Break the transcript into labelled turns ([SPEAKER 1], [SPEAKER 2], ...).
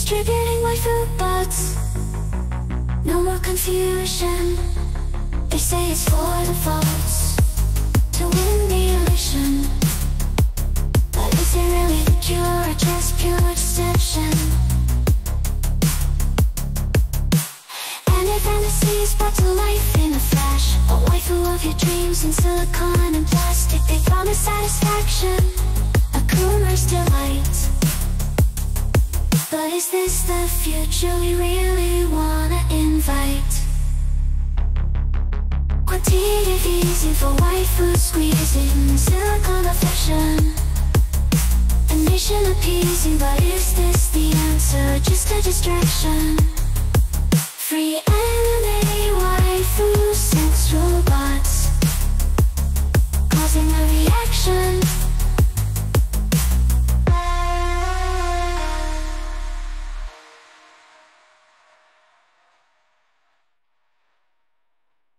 [SPEAKER 1] distributing waifu bots. No more confusion. They say it's for the votes to win the election. But is it really the cure or just pure deception? And if fantasies brought to life in a flash, a waifu of your dreams in silicone and plastic, they promise satisfaction, a groomer's delight. But is this the future we really wanna invite? Quantitative for waifu squeezing, silicone affection, a nation appeasing. But is this the answer, just a distraction? Free anime waifu sex robot.